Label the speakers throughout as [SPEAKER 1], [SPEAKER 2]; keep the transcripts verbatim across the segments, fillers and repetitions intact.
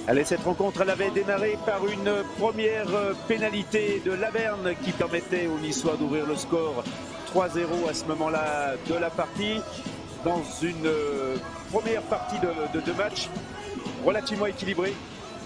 [SPEAKER 1] Allez, cette rencontre, elle avait démarré par une première pénalité de Laverne qui permettait aux Niçois d'ouvrir le score trois zéro à ce moment-là de la partie. Dans une première partie de, de, de match relativement équilibrée.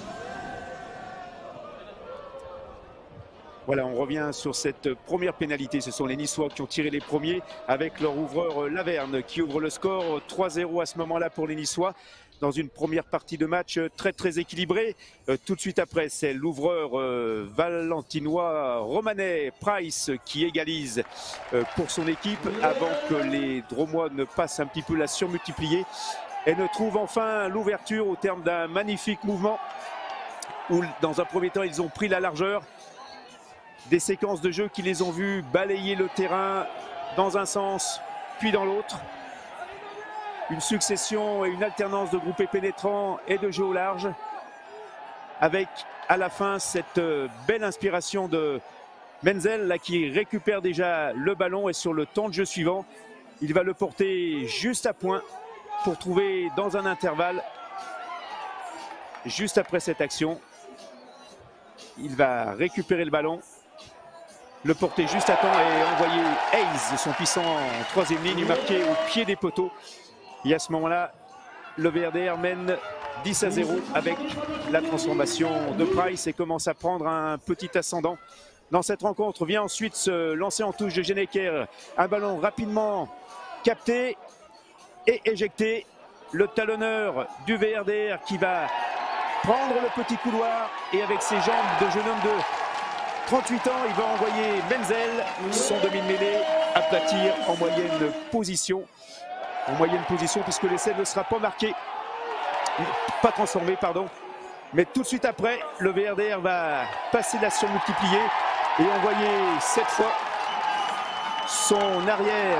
[SPEAKER 1] Voilà, on revient sur cette première pénalité. Ce sont les Niçois qui ont tiré les premiers avec leur ouvreur Laverne qui ouvre le score trois zéro à ce moment-là pour les Niçois. Dans une première partie de match très très équilibrée. Euh, tout de suite après, c'est l'ouvreur euh, valentinois Romanet Price qui égalise euh, pour son équipe avant que les Dromois ne passent un petit peu la surmultiplier et ne trouvent enfin l'ouverture au terme d'un magnifique mouvement où dans un premier temps ils ont pris la largeur. Des séquences de jeu qui les ont vus balayer le terrain dans un sens puis dans l'autre. Une succession et une alternance de groupés pénétrants et de jeux au large. Avec à la fin cette belle inspiration de Menzel là, qui récupère déjà le ballon et sur le temps de jeu suivant, il va le porter juste à point pour trouver dans un intervalle, juste après cette action, il va récupérer le ballon, le porter juste à temps et envoyer Hayes, son puissant en troisième ligne, marqué au pied des poteaux. Et à ce moment-là, le V R D R mène dix à zéro avec la transformation de Price et commence à prendre un petit ascendant dans cette rencontre. Vient ensuite se lancer en touche de Genecker. Un ballon rapidement capté et éjecté. Le talonneur du V R D R qui va prendre le petit couloir et avec ses jambes de jeune homme de trente-huit ans, il va envoyer Menzel, son demi-mêlée, aplatir en moyenne position. En moyenne position puisque l'essai ne sera pas marqué, pas transformé, pardon. Mais tout de suite après, le V R D R va passer la surmultiplier et envoyer cette fois son arrière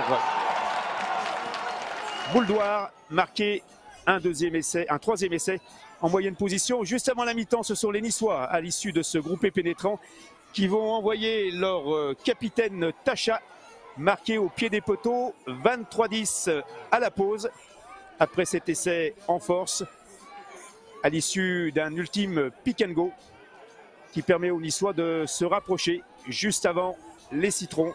[SPEAKER 1] Bouldoir marquer un deuxième essai, un troisième essai en moyenne position. Juste avant la mi-temps, ce sont les Niçois à l'issue de ce groupé pénétrant qui vont envoyer leur capitaine Tacha marqué au pied des poteaux, vingt-trois dix à la pause, après cet essai en force, à l'issue d'un ultime pick and go qui permet aux Niçois de se rapprocher juste avant les citrons.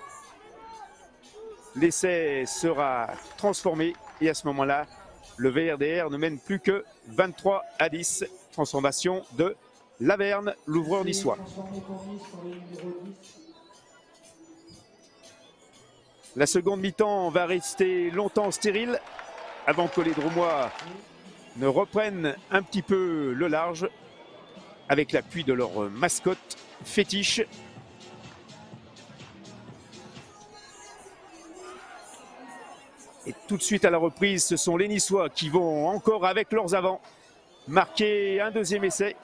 [SPEAKER 1] L'essai sera transformé et à ce moment-là, le V R D R ne mène plus que vingt-trois à dix. Transformation de Laverne, l'ouvreur niçois. La seconde mi-temps va rester longtemps stérile avant que les Dromois ne reprennent un petit peu le large avec l'appui de leur mascotte fétiche. Et tout de suite à la reprise, ce sont les Niçois qui vont encore avec leurs avants marquer un deuxième essai.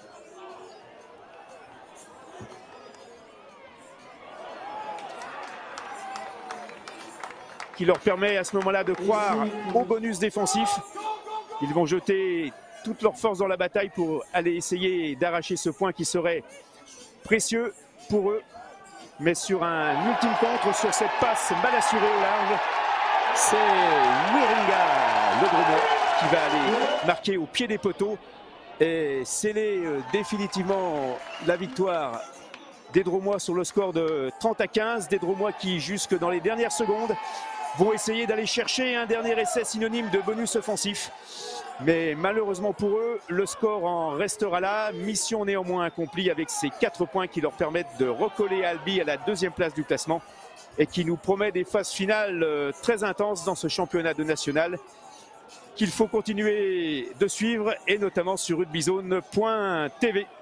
[SPEAKER 1] Qui leur permet à ce moment-là de croire au bonus défensif. Ils vont jeter toute leur force dans la bataille pour aller essayer d'arracher ce point qui serait précieux pour eux. Mais sur un ultime contre, sur cette passe mal assurée au large, c'est Wiringa, le Dromois, qui va aller marquer au pied des poteaux et sceller définitivement la victoire des Dromois sur le score de trente à quinze. Des Dromois qui, jusque dans les dernières secondes, vont essayer d'aller chercher un dernier essai synonyme de bonus offensif. Mais malheureusement pour eux, le score en restera là. Mission néanmoins accomplie avec ces quatre points qui leur permettent de recoller Albi à la deuxième place du classement et qui nous promet des phases finales très intenses dans ce championnat de national qu'il faut continuer de suivre et notamment sur rugbyzone point T V.